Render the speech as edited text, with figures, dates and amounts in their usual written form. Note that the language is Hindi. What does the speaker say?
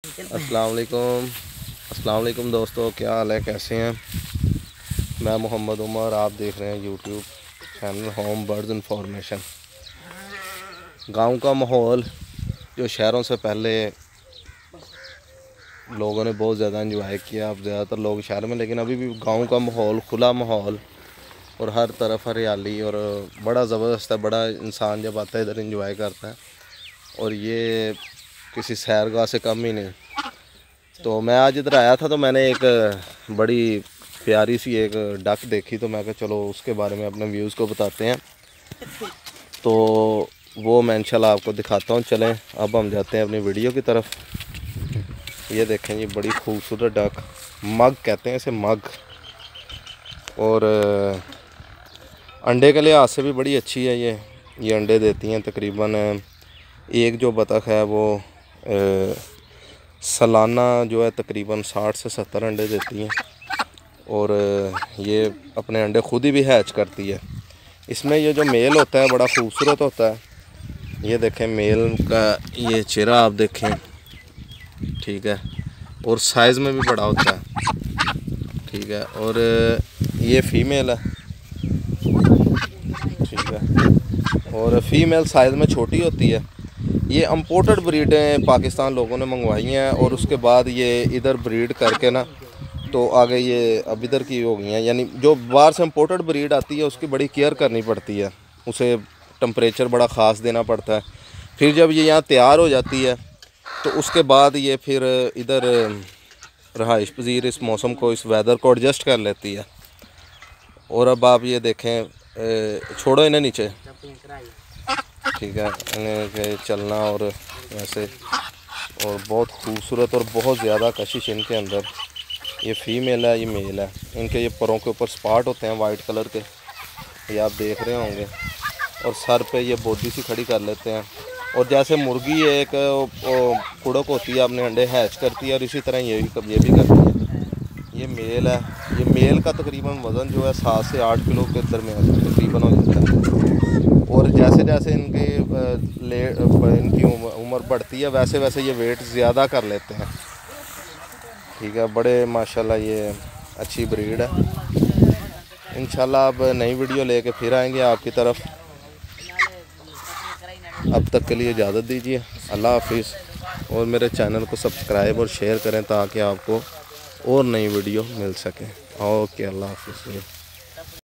अस्सलाम वालेकुम दोस्तों, क्या हाल है, कैसे हैं। मैं मोहम्मद उमर, आप देख रहे हैं YouTube channel home birds information. गांव का माहौल जो शहरों से पहले लोगों ने बहुत ज़्यादा एंजॉय किया, अब ज़्यादातर लोग शहर में, लेकिन अभी भी गांव का माहौल, खुला माहौल और हर तरफ हरियाली और बड़ा ज़बरदस्त है। बड़ा इंसान जब आता है इधर एंजॉय करता है, और ये किसी सैरगाह से कम ही नहीं। तो मैं आज इधर आया था तो मैंने एक बड़ी प्यारी सी एक डक देखी, तो मैं कहा चलो उसके बारे में अपने व्यूज़ को बताते हैं। तो वो मैं इंशाल्लाह आपको दिखाता हूँ। चलें अब हम जाते हैं अपनी वीडियो की तरफ। ये देखें, ये बड़ी खूबसूरत डक, मग कहते हैं इसे, मग। और अंडे के लिहाज से भी बड़ी अच्छी है ये अंडे देती हैं। तकरीबन एक जो बतख है वो सालाना जो है तकरीबन 60 से 70 अंडे देती हैं, और ये अपने अंडे खुद ही भी हैच करती है। इसमें ये जो मेल होता है बड़ा खूबसूरत होता है। ये देखें मेल का ये चेहरा आप देखें, ठीक है, और साइज़ में भी बड़ा होता है, ठीक है। और ये फीमेल है, ठीक है, और फीमेल साइज़ में छोटी होती है। ये इंपोर्टेड ब्रीडें पाकिस्तान लोगों ने मंगवाई हैं, और उसके बाद ये इधर ब्रीड करके ना तो आगे ये अब इधर की हो गई हैं। यानी जो बाहर से इंपोर्टेड ब्रीड आती है उसकी बड़ी केयर करनी पड़ती है, उसे टेम्परेचर बड़ा ख़ास देना पड़ता है। फिर जब ये यहाँ तैयार हो जाती है तो उसके बाद ये फिर इधर रहाइश पजीर इस मौसम को, इस वेदर को एडजस्ट कर लेती है। और अब आप ये देखें, छोड़ो इन्हें नीचे, ठीक है, इन्हें चलना और वैसे, और बहुत खूबसूरत और बहुत ज़्यादा कशिश इनके अंदर। ये फीमेल है, ये मेल है। इनके ये परों के ऊपर स्पॉट होते हैं वाइट कलर के, ये आप देख रहे होंगे, और सर पे ये बोदी सी खड़ी कर लेते हैं। और जैसे मुर्गी एक कुड़क होती है, अपने अंडे हैच करती है, और इसी तरह ये भी करती है। ये मेल है। ये मेल का तकरीबन वज़न जो है 7 से 8 किलो के दरमियान तकरीबन हो जाता है। और जैसे जैसे इनकी उम्र बढ़ती है वैसे वैसे ये वेट ज़्यादा कर लेते हैं, ठीक है। बड़े माशाल्लाह ये अच्छी ब्रीड है। इंशाल्लाह अब नई वीडियो लेके फिर आएंगे आपकी तरफ। अब तक के लिए इजाज़त दीजिए, अल्लाह हाफिज़। और मेरे चैनल को सब्सक्राइब और शेयर करें ताकि आपको और नई वीडियो मिल सके। ओके, अल्लाह हाफिज़।